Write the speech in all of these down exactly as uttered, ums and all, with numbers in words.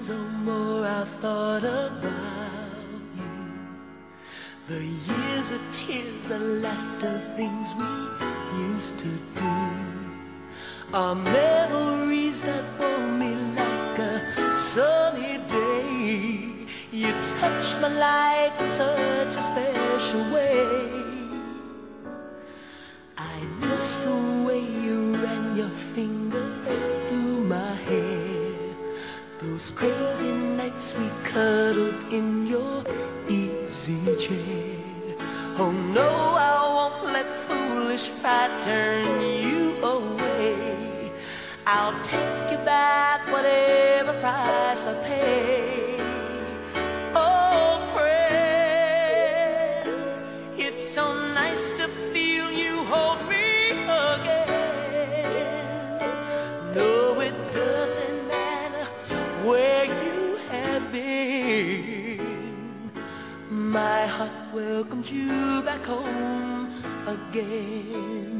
times or more I've thought about you. The years of tears and laughter, things we used to do, are memories that warm me like a sunny day. You touch my life in such a special way. I miss the way you ran your fingers through my hair, those crazy nights we cuddled in your easy chair. Oh no, I won't let foolish pride turn you away. I'll take you back, whatever price I pay. Oh friend, it's so nice to feel you hold me again. No, it doesn't matter where you have been. My heart welcomes you back home again.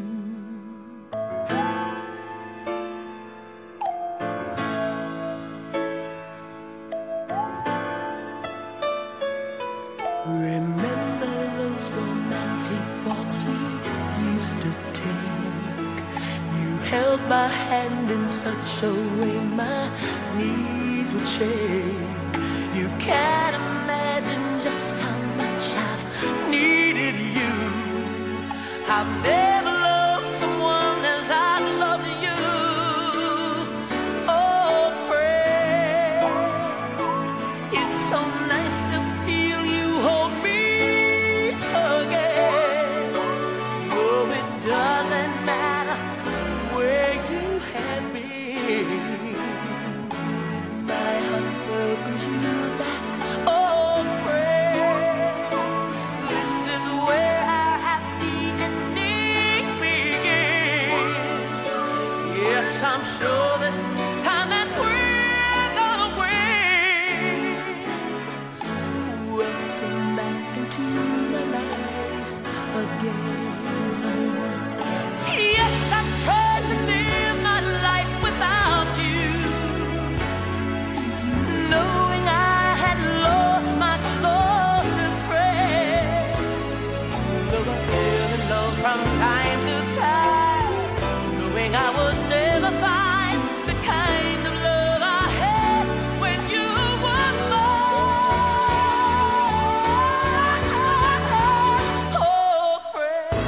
Remember those romantic walks we used to take? You held my hand in such a way my knees would shake. You can't imagine just how much I've needed you. I've never loved someone as I've loved you. Oh friend, it's so nice to feel you hold me again. Oh, it doesn't matter where you have been. My heart welcomes you back. Oh friend, this is where our happy ending begins. Yes, I'm sure this time that we're gonna win. Welcome back into my life again. Yes, I tried to live my life without you, knowing I had lost my closest friend. Though I fell in love from time to time, knowing I would never find the kind of love I had when you were mine. Oh friend,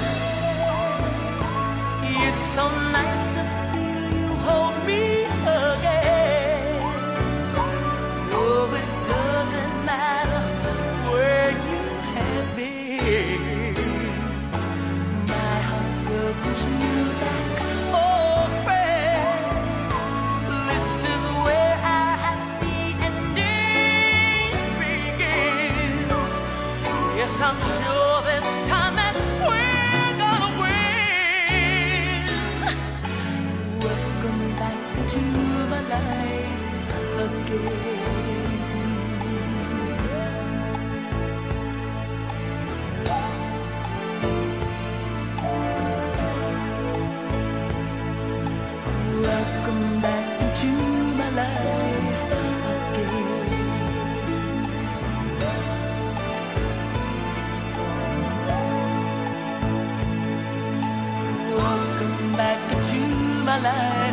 it's so nice to feel you hold me again. No, it doesn't matter where you have been. My heart welcomes you back. Oh friend, this is where our happy ending begins. Yes, I'm sure this time that we're gonna win. Welcome back into my life again. Welcome back into my life again. Welcome back into my life.